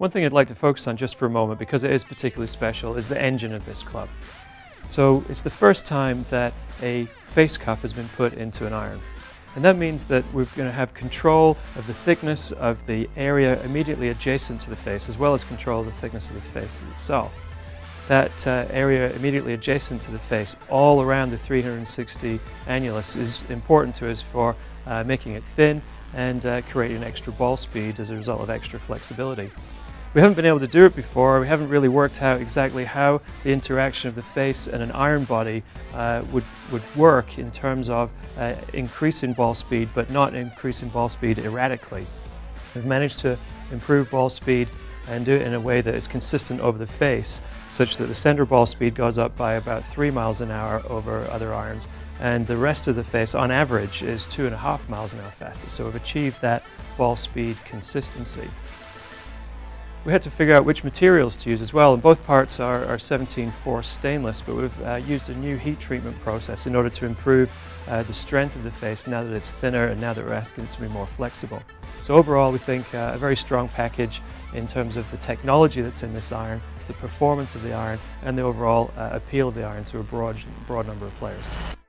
One thing I'd like to focus on just for a moment, because it is particularly special, is the engine of this club. So it's the first time that a face cup has been put into an iron. And that means that we're going to have control of the thickness of the area immediately adjacent to the face, as well as control of the thickness of the face itself. That area immediately adjacent to the face, all around the 360 annulus, is important to us for making it thin and creating extra ball speed as a result of extra flexibility. We haven't been able to do it before. We haven't really worked out exactly how the interaction of the face and an iron body would work in terms of increasing ball speed, but not increasing ball speed erratically. We've managed to improve ball speed and do it in a way that is consistent over the face, such that the center ball speed goes up by about 3 miles an hour over other irons, and the rest of the face on average is 2.5 miles an hour faster. So we've achieved that ball speed consistency. We had to figure out which materials to use as well, and both parts are 17-4 stainless, but we've used a new heat treatment process in order to improve the strength of the face now that it's thinner and now that we're asking it to be more flexible. So overall we think a very strong package in terms of the technology that's in this iron, the performance of the iron, and the overall appeal of the iron to a broad number of players.